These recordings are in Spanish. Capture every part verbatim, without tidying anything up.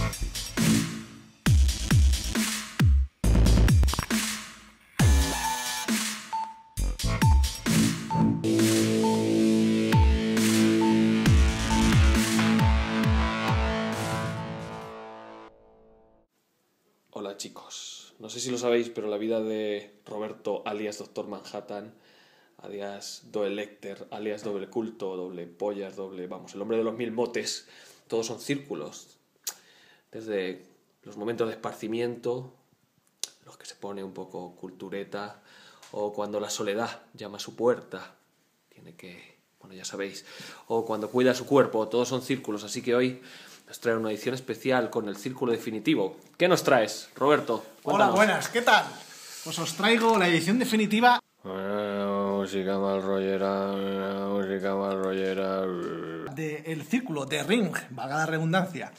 Hola chicos, no sé si lo sabéis, pero la vida de Roberto alias Doctor Manhattan, alias Doe Lecter, alias Doble Culto, Doble Pollas, Doble... vamos, el hombre de los mil motes, todos son círculos. Desde los momentos de esparcimiento, los que se pone un poco cultureta, o cuando la soledad llama a su puerta, tiene que... bueno, ya sabéis, o cuando cuida su cuerpo, todos son círculos, así que hoy nos trae una edición especial con el círculo definitivo. ¿Qué nos traes, Roberto? Cuéntanos. Hola, buenas, ¿qué tal? Pues os traigo la edición definitiva... Música mal rollera, música mal rollera... de El Círculo, de Ring, valga la redundancia.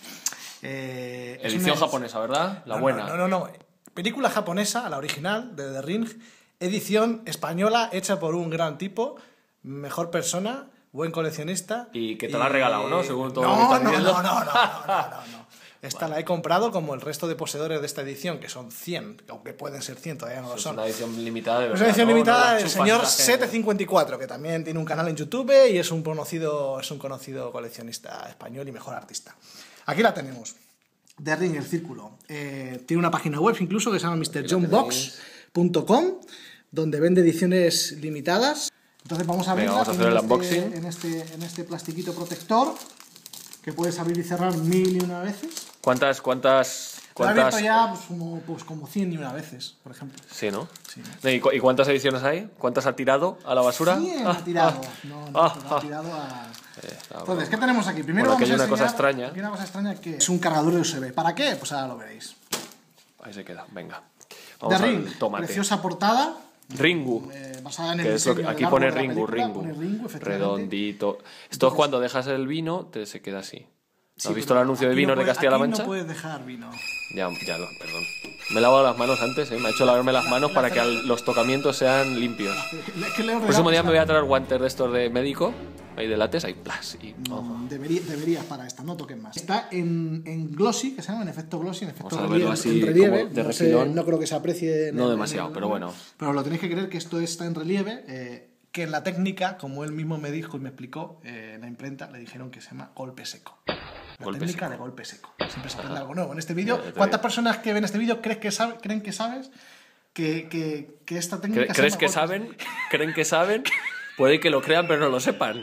Eh, Edición una... japonesa, ¿verdad? La no, buena. No, no, no, no. Película japonesa, la original, de The Ring. Edición española, hecha por un gran tipo, mejor persona... buen coleccionista. Y que te y... la ha regalado, ¿no? Según todo no, lo que estás no, diciendo. no, no, no, no, no, no, no. Esta vale. La he comprado como el resto de poseedores de esta edición, que son cien, aunque pueden ser cien, todavía no lo son. Es una edición limitada, de verdad. Es una edición no, limitada no del señor setecientos cincuenta y cuatro, que también tiene un canal en YouTube y es un conocido, es un conocido coleccionista español y mejor artista. Aquí la tenemos. The Ring, El Círculo. Eh, tiene una página web incluso que se llama mister john box punto com, donde vende ediciones limitadas. Entonces vamos a ver vamos a hacer el unboxing en este, en este plastiquito protector que puedes abrir y cerrar mil y una veces. ¿Cuántas, cuántas, cuántas? Lo he abierto ya pues como, pues como cien y una veces, por ejemplo. Sí, ¿no? Sí. ¿Y, cu ¿Y cuántas ediciones hay? ¿Cuántas ha tirado a la basura? cien ah, ha tirado. Ah, no, no, ah, ha tirado a... Eh, Entonces, ¿qué tenemos aquí? Primero bueno, vamos que hay a una enseñar, cosa extraña. Aquí una cosa extraña que es un cargador de U S B. ¿Para qué? Pues ahora lo veréis. Ahí se queda, venga. Vamos The Ring, tomate. Preciosa portada. Ringu, eh, basada en el que es lo que, aquí pone Ringu, película, Ringu, pone Ringu redondito. Esto Entonces, es cuando dejas el vino, te se queda así. Sí, ¿Has visto el anuncio de vinos no de Castilla-La aquí Mancha? No puedes dejar vino. Ya, ya lo, perdón. Me he lavado las manos antes, ¿eh? Me ha hecho lavarme las manos para que los tocamientos sean limpios. El próximo día me voy a traer guantes de estos de médico, ahí de látex, ahí plas. Y, oh. Debería, deberías para esta, no toquen más. Está en, en glossy, que se llama en efecto glossy, en efecto Vamos a relieve, así, en relieve. como de no, sé, no creo que se aprecie. En no el, demasiado, en el, pero bueno. Pero lo tenéis que creer que esto está en relieve. Eh, que en la técnica, como él mismo me dijo y me explicó, eh, en la imprenta le dijeron que se llama golpe seco. La golpe técnica seco. De golpe seco. Siempre se aprende algo nuevo. En este vídeo, ¿cuántas personas que ven este vídeo creen que, sabe, creen que sabes que, que, que esta técnica ¿Crees se que llama saben? ¿Creen que saben? Puede que lo crean, pero no lo sepan.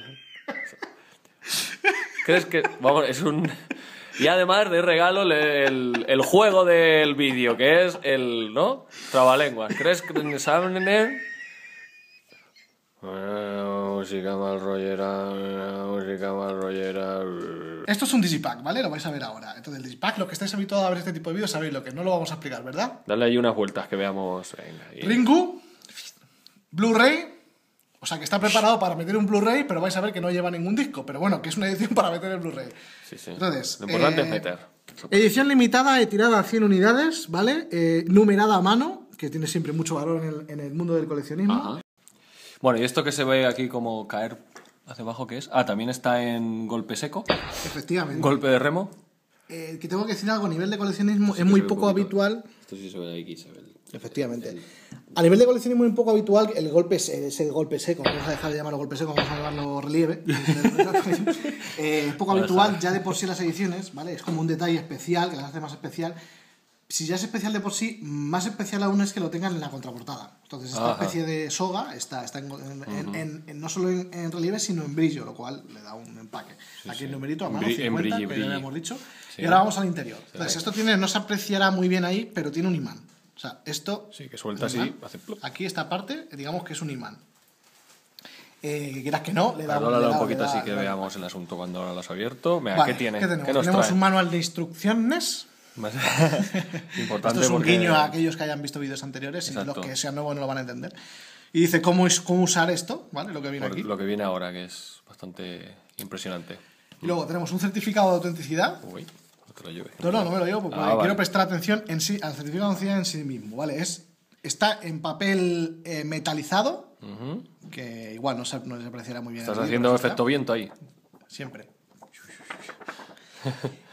¿Crees que...? Vamos, es un... Y además de regalo el, el juego del vídeo, que es el... ¿no? Trabalenguas. ¿Crees que saben...? Música mal rollera, música mal rollera. Esto es un digipack, ¿vale? Lo vais a ver ahora. Entonces, el digipack, lo que estáis habituados a ver este tipo de vídeos, sabéis lo que no lo vamos a explicar, ¿verdad? Dale ahí unas vueltas que veamos. Venga, y... Ringu, Blu-ray. O sea, que está preparado para meter un Blu-ray, pero vais a ver que no lleva ningún disco. Pero bueno, que es una edición para meter el Blu-ray. Sí, sí. Entonces, lo importante eh, es meter. Edición limitada, de tirada a cien unidades, ¿vale? Eh, numerada a mano, que tiene siempre mucho valor en el, en el mundo del coleccionismo. Ajá. Bueno, y esto que se ve aquí como caer hacia abajo, ¿qué es? Ah, también está en golpe seco. Efectivamente. Golpe de remo. Eh, que tengo que decir algo, a nivel de coleccionismo sí, es muy poco habitual. Esto sí se ve de aquí, se ve. El... Efectivamente. El... A nivel de coleccionismo es muy poco habitual el golpe, es el golpe seco. Vamos a dejar de llamarlo golpe seco, vamos a llamarlo relieve. eh, es poco habitual ya de por sí las ediciones, ¿vale? Es como un detalle especial que las hace más especial. Si ya es especial de por sí, más especial aún es que lo tengan en la contraportada. Entonces esta Ajá. especie de soga está, está en, en, uh-huh. en, en, no solo en, en relieve, sino en brillo, lo cual le da un empaque. Sí, Aquí sí. el numerito a mano, Bri cincuenta, brilli, que ya lo hemos dicho. Sí. Y ahora vamos al interior. Entonces sí. esto tiene, no se apreciará muy bien ahí, pero tiene un imán. O sea, esto... Sí, que suelta así, hace plop. Aquí esta parte, digamos que es un imán. Eh, que quieras que no, le da un, le da, un poquito le da, así que le da, veamos el asunto cuando ahora lo has abierto. Mira, vale, ¿qué tiene? ¿Qué tenemos? ¿Qué nos tenemos trae? un manual de instrucciones. Importante. Esto es un porque... guiño a aquellos que hayan visto vídeos anteriores. Exacto. Y los que sean nuevos no lo van a entender. Y dice cómo, es, cómo usar esto, ¿vale? Lo que viene Por aquí. Lo que viene ahora, que es bastante impresionante. Y luego tenemos un certificado de autenticidad. Uy, no te lo lleves. No, no, no me lo llevo porque ah, quiero vale. prestar atención en sí, al certificado de autenticidad en sí mismo, ¿vale? Es, está en papel eh, metalizado, uh-huh. que igual no se, no se apreciará muy bien. Estás haciendo efecto viento ahí. Siempre.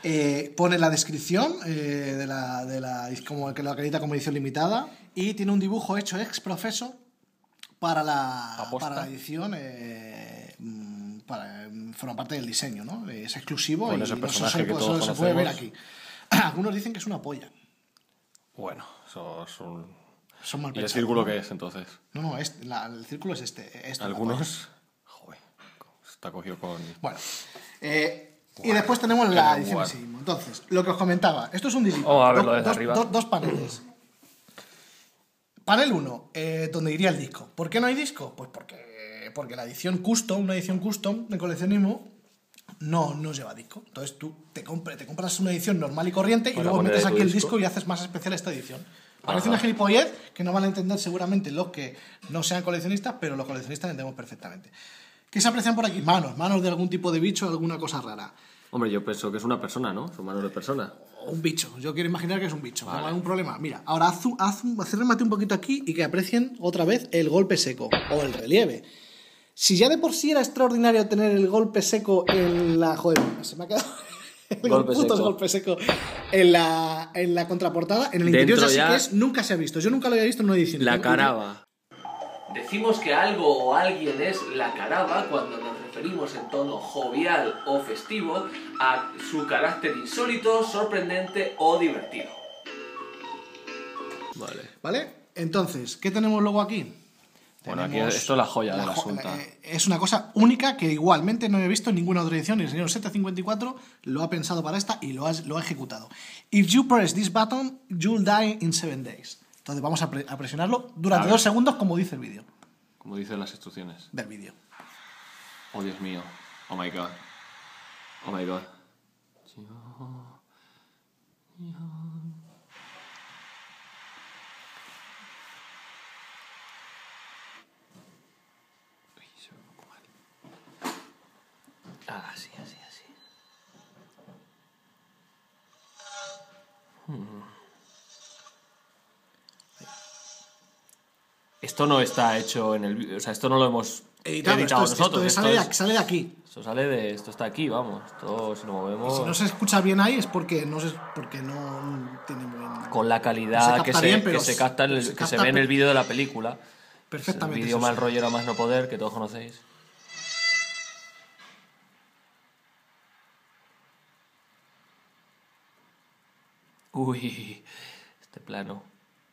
Eh, pone la descripción eh, de la, de la, como que lo acredita como edición limitada y tiene un dibujo hecho ex profeso para la, para la edición. Eh, para, forma parte del diseño, ¿no? Es exclusivo. Con y ese no personaje se, que eso todos se puede ver conocemos. aquí. Algunos dicen que es una polla. Bueno, eso es un... Son mal ¿Y el pensados, círculo ¿no? qué es, entonces? No, no, es, la, el círculo es este. este es la polla. Algunos... Joder, está cogido con... Bueno, eh, y después tenemos la edición guar. en sí mismo. Entonces, lo que os comentaba, esto es un digipack. Vamos a verlo Do- desde dos, arriba. dos- dos paneles. Panel uno, eh, donde iría el disco. ¿Por qué no hay disco? Pues porque, porque la edición custom, una edición custom de coleccionismo, no, no lleva disco. Entonces tú te, compre, te compras una edición normal y corriente y Para luego poner metes tu aquí el disco. disco y haces más especial esta edición. Parece Ajá. una gilipollez que no van a entender seguramente los que no sean coleccionistas, pero los coleccionistas entendemos perfectamente. ¿Qué se aprecian por aquí? Manos, manos de algún tipo de bicho, alguna cosa rara. Hombre, yo pienso que es una persona, ¿no? Son manos de persona. O un bicho, yo quiero imaginar que es un bicho. Vale. ¿Tengo algún problema? Mira, ahora haz, un, haz un, haz remate un poquito aquí y que aprecien otra vez el golpe seco o el relieve. Si ya de por sí era extraordinario tener el golpe seco en la... Joder, se me ha quedado... El Golpe puto seco. golpe seco en la, en la contraportada. En el interior Dentro ya sí ya- que es, nunca se ha visto. Yo nunca lo había visto en una edición. La Y- caraba. Decimos que algo o alguien es la caraba cuando nos referimos en tono jovial o festivo a su carácter insólito, sorprendente o divertido. Vale. ¿Vale? Entonces, ¿qué tenemos luego aquí? Bueno, aquí Tenemos esto es la joya del jo- asunto. eh, Es una cosa única que igualmente no he visto en ninguna otra edición y el señor setecientos cincuenta y cuatro lo ha pensado para esta y lo ha, lo ha ejecutado. If you press this button, you'll die in seven days. Entonces vamos a, pre- a presionarlo durante A ver. dos segundos como dice el vídeo. Como dicen las instrucciones. Del vídeo. Oh, Dios mío. Oh, my God. Oh, my God. Uy, se ve un poco mal. Ah, así, así, así. Hmm. Esto no está hecho en el vídeo, o sea, esto no lo hemos Editado, editado esto, es- nosotros. esto Esto, sale, de, es- sale de aquí. esto sale de, esto está aquí, vamos. Esto, si nos movemos Si no se escucha bien ahí es porque no, se, porque no tiene buen... con la calidad se que capta se, bien, pero que se capta, en el- se que capta se ve en per- el vídeo de la película. Perfectamente. El vídeo eso mal sí. rollero a más no poder, que todos conocéis. Uy, este plano.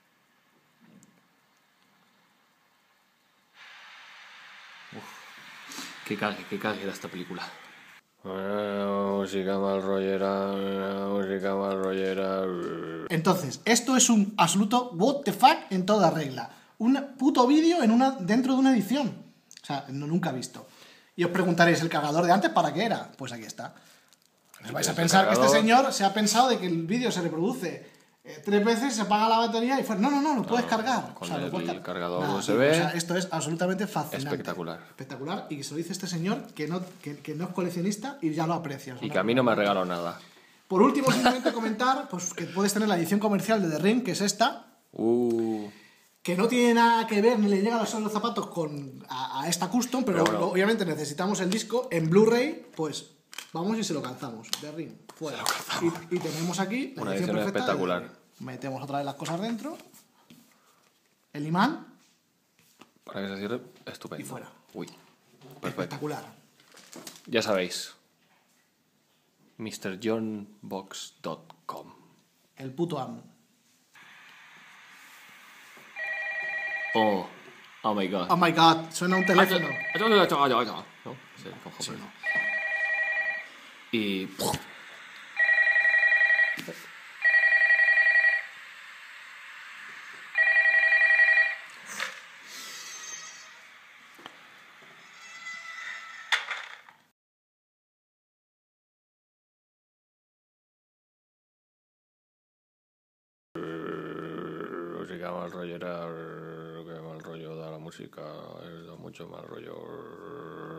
Uf, qué cague, qué cague era esta película. Música mal rollera, música mal rollera. Entonces, esto es un absoluto what the fuck en toda regla. Un puto vídeo en una, dentro de una edición. O sea, no, nunca visto. Y os preguntaréis, ¿el cargador de antes para qué era? Pues aquí está. Os vais a el pensar que este cargador. señor se ha pensado de que el vídeo se reproduce eh, tres veces, se apaga la batería y fuera. No, no, no, lo puedes cargar. con lo el puedes car- cargador Nada, U S tío, B. o sea, esto es absolutamente fascinante. Espectacular. Espectacular. Y se lo dice este señor que no, que, que no es coleccionista y ya lo aprecia. O sea, Y no- que a mí no me regaló nada. Por último, simplemente comentar pues, que puedes tener la edición comercial de The Ring, que es esta, Uh, que no tiene nada que ver ni le llega a los los zapatos con, a, a esta custom, pero, Pero bueno. obviamente necesitamos el disco en Blu-ray, pues vamos y se lo calzamos. The Ring, fuera. Y, y tenemos aquí la Una edición edición perfecta. espectacular. de- metemos otra vez las cosas dentro, el imán, para que se cierre, estupendo. Y fuera. Uy, perfecto. espectacular. Ya sabéis. mister john box punto com. El puto amo. Oh, oh my god. Oh my god, suena un teléfono. ¿No? Sí, con Hopper. Sí, no. Y. Música mal rollera, que mal rollo da la música, da mucho mal rollo.